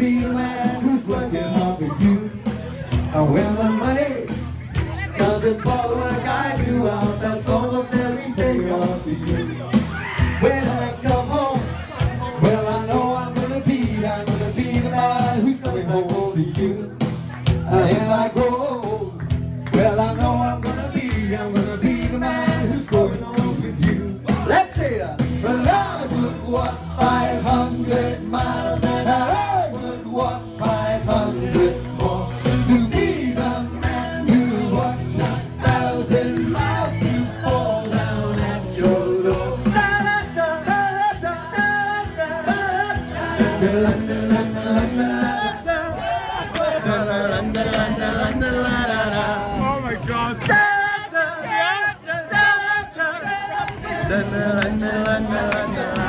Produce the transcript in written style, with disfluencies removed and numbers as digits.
be the man who's working hard for you. And when the money doesn't for the work I do out, that's almost everything on to you. When I come home, well I know I'm gonna be the man who's coming home to you. And if I grow old, well I know I'm gonna be the man who's going home with you. Let's say that. Well I would walk 500 miles and I would walk 500 more to be the man who walks 1,000 miles to fall down at your door. Oh my God. Da, da, da, da, da, da, da, da, da, da, da, da, da, da.